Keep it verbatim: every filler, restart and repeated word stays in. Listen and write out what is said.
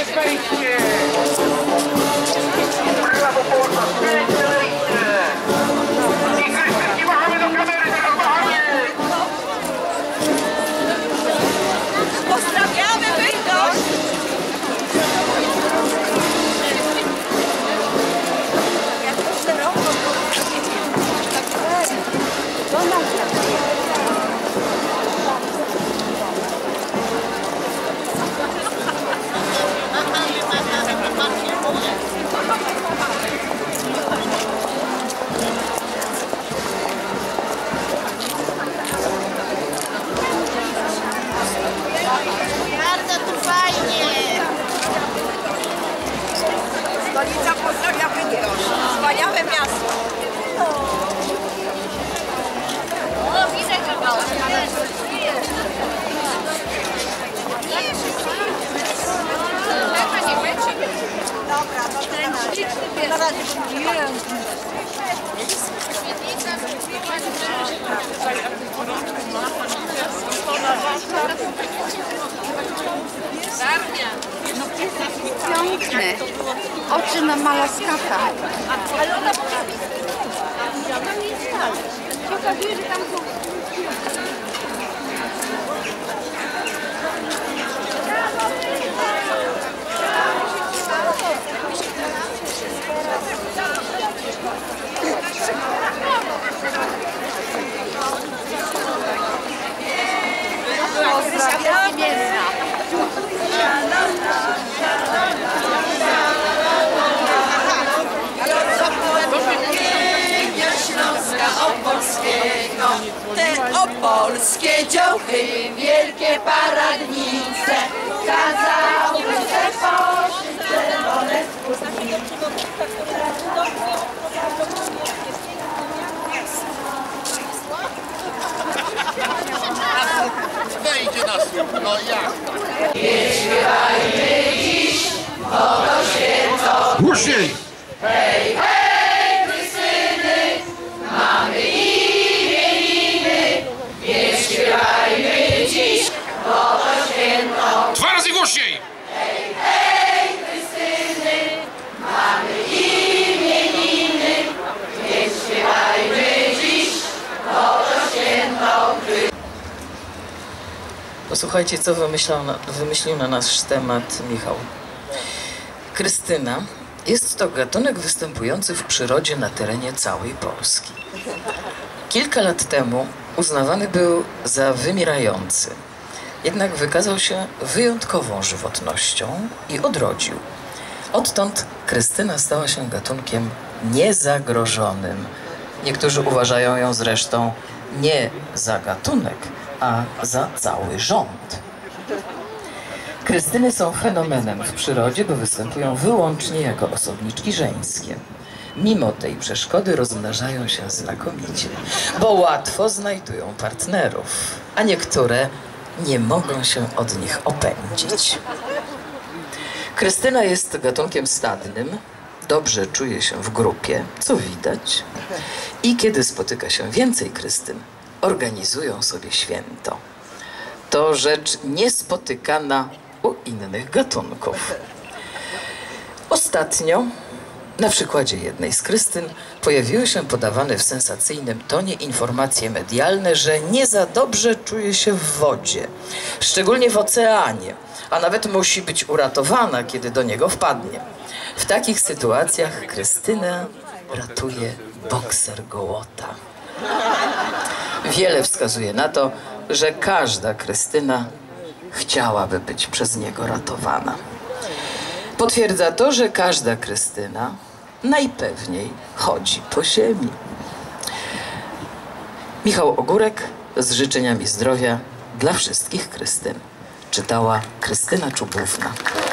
pięknie! Brawo, Polska! Piękne wejście! I Krystynki machamy do kamery, teraz machamy! Pozdrawiamy, Wyjdoś! Bardzo tu fajnie! Stolica pozdrawia Bydgoszcz. Wspaniałe miasto. O, widzę kawałek. Dobra, to teraz. Na razie. Piękne. Oczy na malaskata. Ale ona się okazuje, że tam są... pozdrawiam. Śląska Opolskiego, te opolskie działky, wielkie paradnice, kazały te poszły czerwone spódnice. Wejdzie na słup, no jak? Nie śpiewajmy dziś, bo to święto. Głośniej! Hej, hej, Krystyny, mamy imieniny. Nie śpiewajmy dziś, bo to święto. Dwa razy głośniej! Hej, hej, Krystyny, mamy imieniny. Nie śpiewajmy dziś, bo to święto. Posłuchajcie, co wymyślał na, wymyślił na nasz temat Michał. Krystyna jest to gatunek występujący w przyrodzie na terenie całej Polski. Kilka lat temu uznawany był za wymierający, jednak wykazał się wyjątkową żywotnością i odrodził. Odtąd Krystyna stała się gatunkiem niezagrożonym. Niektórzy uważają ją zresztą nie za gatunek, a za cały rząd. Krystyny są fenomenem w przyrodzie, bo występują wyłącznie jako osobniczki żeńskie. Mimo tej przeszkody rozmnażają się znakomicie, bo łatwo znajdują partnerów, a niektóre nie mogą się od nich opędzić. Krystyna jest gatunkiem stadnym, dobrze czuje się w grupie, co widać, i kiedy spotyka się więcej Krystyn, organizują sobie święto. To rzecz niespotykana u innych gatunków. Ostatnio, na przykładzie jednej z Krystyn, pojawiły się podawane w sensacyjnym tonie informacje medialne, że nie za dobrze czuje się w wodzie, szczególnie w oceanie, a nawet musi być uratowana, kiedy do niego wpadnie. W takich sytuacjach Krystyna ratuje bokser Gołota. Wiele wskazuje na to, że każda Krystyna chciałaby być przez niego ratowana. Potwierdza to, że każda Krystyna najpewniej chodzi po ziemi. Michał Ogórek z życzeniami zdrowia dla wszystkich Krystyn. Czytała Krystyna Czubówna.